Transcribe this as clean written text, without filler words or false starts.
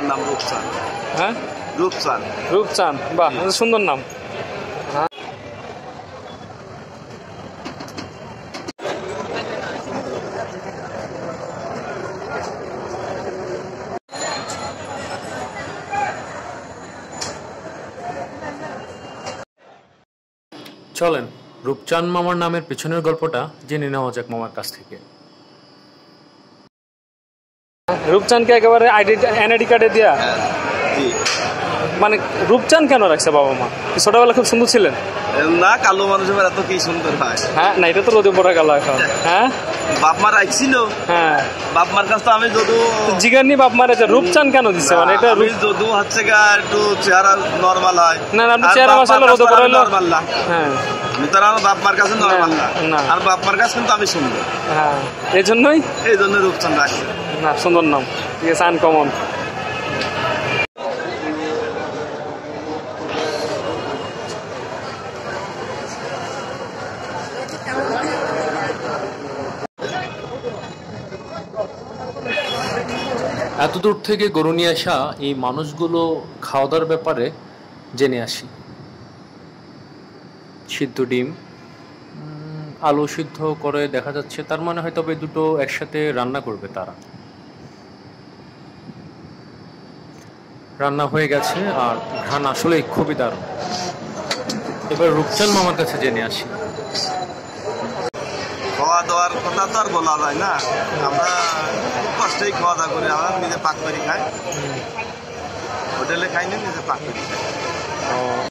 আমার নাম রূপচাঁদ। হ্যাঁ, রূপচাঁদ। রূপচাঁদ, বাহ, সুন্দর নাম। চলেন রূপচাঁদ মামার নামের পেছনের গল্পটা জেনে নেওয়া যাক মামার কাছ থেকে। রূপচাঁদকে একেবারে এনআইডি কার্ডে দেয়া, মানে রূপচাঁদ কেন রাখছে বাবা মা? ছোটবেলা খুব সুন্দর ছিলেন না? কালো মানুষের এত কি সুন্দর হয়? হ্যাঁ, না এটা তো রোদে পড়া গেল এখন। হ্যাঁ, বাপ মা রাখছিল। হ্যাঁ, বাপ মার কাছ তো আমি যদু জিগারনি বাপ মার রূপচাঁদ কেন দিচ্ছে, মানে এটা যদু হচ্ছে গা একটু চেহারা নরমাল হয়। না না, আপনি চেহারা মাসাল রোদে পড়া নরমাল না। হ্যাঁ, আমি তো আমার বাপ মার কাছে নরমাল না, আর বাপ মার কাছে কিন্তু আমি সুন্দর। হ্যাঁ, এই জন্য রূপচাঁদ রাখছে। না, সুন্দর নাম, ঠিক আছে, আনকমন। এত দূর থেকে গরু নিয়ে আসা এই মানুষগুলো খাওয়া দাওয়ার ব্যাপারে জেনে আসি। সিদ্ধ ডিম, আলু সিদ্ধ করে দেখা যাচ্ছে, তার মানে হয়তো এই দুটো একসাথে রান্না করবে তারা। রান্না হয়ে গেছে আর ঘ্রাণ আসলে খুবই দারুণ। এবার রূপচাঁদ মামার কাছে জেনে আসি। খাওয়া দাওয়ার কথা তো আর বলা যায় না, আমরা খুব কষ্টেই খাওয়া দাওয়া করি। আমরা নিজে পাক করে খাই, হোটেলে খাই না, নিজে পাক করে খাই।